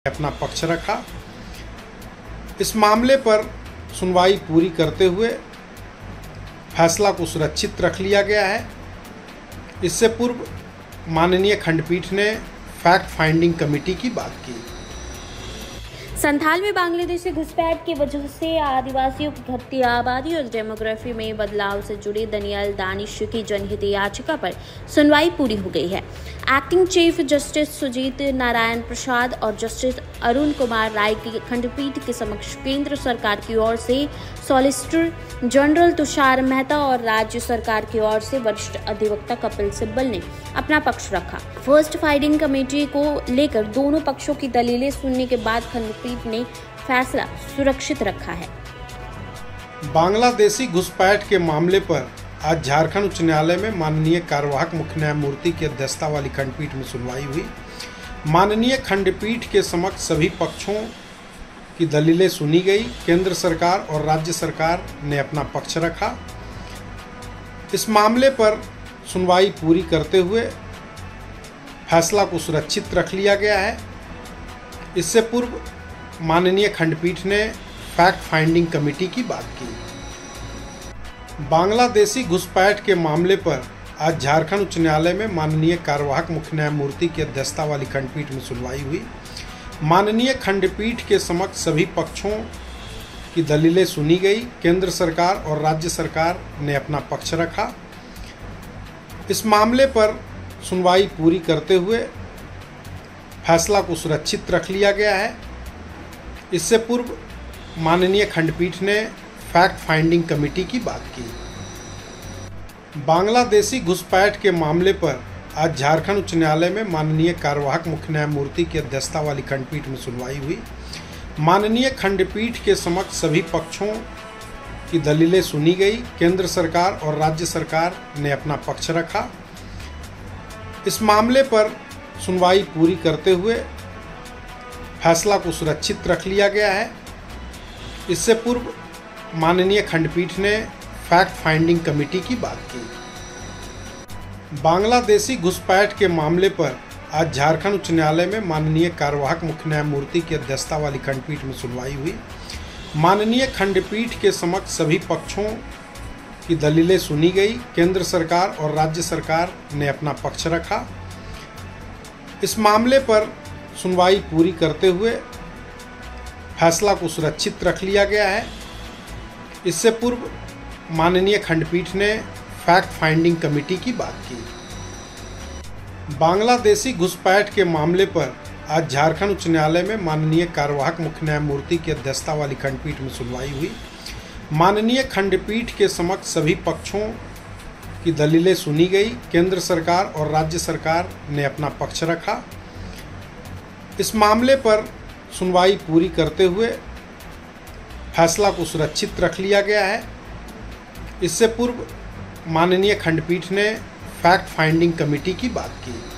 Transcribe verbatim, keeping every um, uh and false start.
अपना पक्ष रखा। इस मामले पर सुनवाई पूरी करते हुए फैसला को सुरक्षित रख लिया गया है। इससे पूर्व माननीय खंडपीठ ने फैक्ट फाइंडिंग कमेटी की बात की। संथाल में बांग्लादेशी घुसपैठ की वजह से आदिवासियों की घटती आबादी और डेमोग्राफी में बदलाव से जुड़ी दनियाल दानिश की जनहित याचिका पर सुनवाई पूरी हो गई है। Acting chief justice Sujit Narayan Prasad और जस्टिस अरुण कुमार राय की खंडपीठ के समक्ष केंद्र सरकार की ओर से सॉलिसिटर जनरल तुषार मेहता और राज्य सरकार की ओर से वरिष्ठ अधिवक्ता कपिल सिब्बल ने अपना पक्ष रखा। फर्स्ट फाइंडिंग कमेटी को लेकर दोनों पक्षों की दलीलें सुनने के बाद खंडपीठ ने फैसला सुरक्षित रखा है। बांग्लादेशी घुसपैठ के मामले पर आज झारखंड उच्च न्यायालय में माननीय कार्यवाहक मुख्य न्यायमूर्ति की अध्यक्षता वाली खंडपीठ में सुनवाई हुई। माननीय खंडपीठ के समक्ष सभी पक्षों की दलीलें सुनी गई। केंद्र सरकार और राज्य सरकार ने अपना पक्ष रखा। इस मामले पर सुनवाई पूरी करते हुए फैसला को सुरक्षित रख लिया गया है। इससे पूर्व माननीय खंडपीठ ने फैक्ट फाइंडिंग कमेटी की बात की। बांग्लादेशी घुसपैठ के मामले पर आज झारखंड उच्च न्यायालय में माननीय कार्यवाहक मुख्य न्यायमूर्ति की अध्यक्षता वाली खंडपीठ में सुनवाई हुई। माननीय खंडपीठ के समक्ष सभी पक्षों की दलीलें सुनी गई। केंद्र सरकार और राज्य सरकार ने अपना पक्ष रखा। इस मामले पर सुनवाई पूरी करते हुए फैसला को सुरक्षित रख लिया गया है। इससे पूर्व माननीय खंडपीठ ने फैक्ट फाइंडिंग कमेटी की बात की। बांग्लादेशी घुसपैठ के मामले पर आज झारखंड उच्च न्यायालय में माननीय कार्यवाहक मुख्य न्यायमूर्ति की अध्यक्षता वाली खंडपीठ में सुनवाई हुई। माननीय खंडपीठ के समक्ष सभी पक्षों की दलीलें सुनी गई। केंद्र सरकार और राज्य सरकार ने अपना पक्ष रखा। इस मामले पर सुनवाई पूरी करते हुए फैसला को सुरक्षित रख लिया गया है। इससे पूर्व माननीय खंडपीठ ने फैक्ट फाइंडिंग कमेटी की बात की। बांग्लादेशी घुसपैठ के मामले पर आज झारखंड उच्च न्यायालय में माननीय कार्यवाहक मुख्य न्यायमूर्ति की अध्यक्षता वाली खंडपीठ में सुनवाई हुई। माननीय खंडपीठ के समक्ष सभी पक्षों की दलीलें सुनी गई। केंद्र सरकार और राज्य सरकार ने अपना पक्ष रखा। इस मामले पर सुनवाई पूरी करते हुए फैसला को सुरक्षित रख लिया गया है। इससे पूर्व माननीय खंडपीठ ने फैक्ट फाइंडिंग कमेटी की बात की। बांग्लादेशी घुसपैठ के मामले पर आज झारखंड उच्च न्यायालय में माननीय कार्यवाहक मुख्य न्यायमूर्ति की अध्यक्षता वाली खंडपीठ में सुनवाई हुई। माननीय खंडपीठ के समक्ष सभी पक्षों की दलीलें सुनी गई। केंद्र सरकार और राज्य सरकार ने अपना पक्ष रखा। इस मामले पर सुनवाई पूरी करते हुए फैसला को सुरक्षित रख लिया गया है। इससे पूर्व माननीय खंडपीठ ने फैक्ट फाइंडिंग कमेटी की बात की।